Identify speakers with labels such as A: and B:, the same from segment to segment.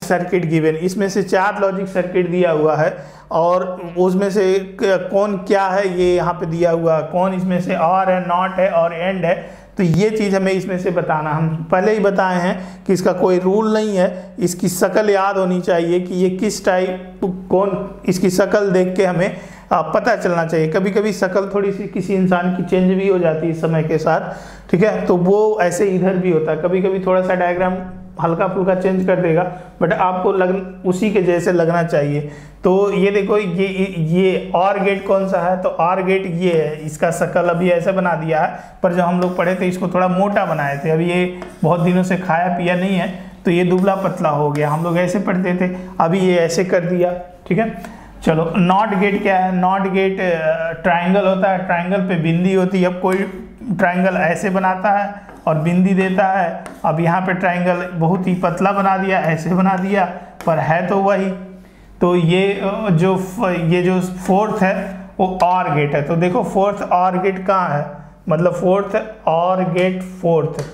A: Circuit given, इसमें से 4 logic circuit दिया हुआ है और उसमें से कौन क्या है ये यहाँ पे दिया हुआ है, कौन इसमें से और है, नॉट है और एंड है। तो ये चीज़ हमें इसमें से बताना, हम पहले ही बताए हैं कि इसका कोई रूल नहीं है, इसकी शक्ल याद होनी चाहिए कि ये किस टाइप कौन, इसकी शक्ल देख के हमें पता चलना चाहिए। कभी कभी शक्ल थोड़ी सी किसी इंसान की चेंज भी हो जाती है समय के साथ, ठीक है, तो वो ऐसे इधर भी होता है, कभी कभी थोड़ा सा डायग्राम हल्का फुल्का चेंज कर देगा बट आपको उसी के जैसे लगना चाहिए। तो ये देखो ये और गेट कौन सा है, तो और गेट ये है, इसका शक्ल अभी ऐसे बना दिया है, पर जब हम लोग पढ़े थे इसको थोड़ा मोटा बनाए थे, अभी ये बहुत दिनों से खाया पिया नहीं है तो ये दुबला पतला हो गया, हम लोग ऐसे पढ़ते थे, अभी ये ऐसे कर दिया, ठीक है। चलो नॉट गेट क्या है, नॉट गेट ट्राइंगल होता है, ट्राइंगल पे बिंदी होती है। अब कोई ट्राइंगल ऐसे बनाता है और बिंदी देता है, अब यहाँ पे ट्राइंगल बहुत ही पतला बना दिया, ऐसे बना दिया, पर है तो वही। तो ये जो फोर्थ है वो और गेट है, तो देखो फोर्थ और गेट कहाँ है, मतलब फोर्थ और गेट फोर्थ,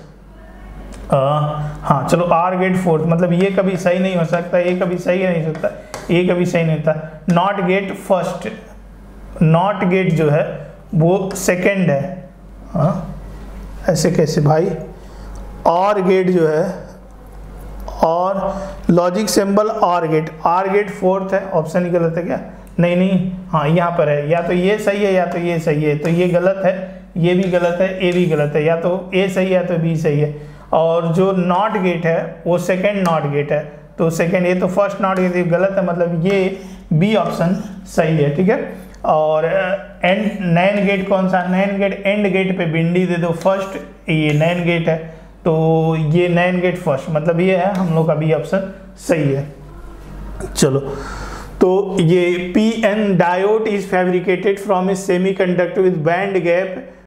A: हाँ चलो आर गेट फोर्थ, मतलब ये कभी सही नहीं हो सकता, ये कभी सही नहीं हो सकता, ये कभी सही नहीं होता। Not gate first, not gate जो है वो सेकंड है, हाँ ऐसे कैसे भाई, और गेट जो है, और लॉजिक सिंबल और गेट फोर्थ है, ऑप्शन ही गलत है क्या, नहीं हाँ यहाँ पर है, या तो ये सही है या तो ये सही है, तो ये गलत है, ये भी गलत है, ये भी गलत है, या तो ए सही है या तो बी सही है। और जो नॉट गेट है वो सेकंड नॉट गेट है, तो सेकंड, ये तो फर्स्ट नॉट गेट गलत है, मतलब ये बी ऑप्शन सही है, ठीक है। और एंड नैन गेट कौन सा, नैन गेट एंड गेट पे बिंदी दे दो, फर्स्ट ये नैन गेट है तो ये नैन गेट फर्स्ट, मतलब ये है हम लोग का बी ऑप्शन सही है। चलो तो ये P N diode is fabricated from a semiconductor with band gap